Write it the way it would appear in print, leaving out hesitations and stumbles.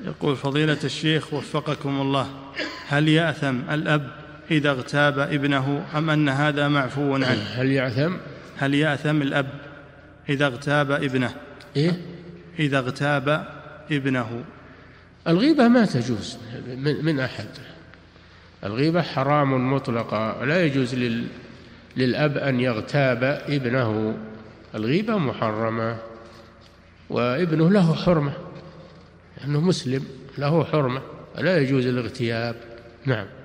يقول فضيلة الشيخ وفقكم الله، هل يأثم الأب إذا اغتاب ابنه أم أن هذا معفو عنه؟ هل يأثم الأب إذا اغتاب ابنه؟ إذا اغتاب ابنه. الغيبة ما تجوز من أحد، الغيبة حرام مطلقا، لا يجوز للأب أن يغتاب ابنه، الغيبة محرمة، وابنه له حرمة، لأنه مسلم له حرمة، لا يجوز الاغتياب. نعم.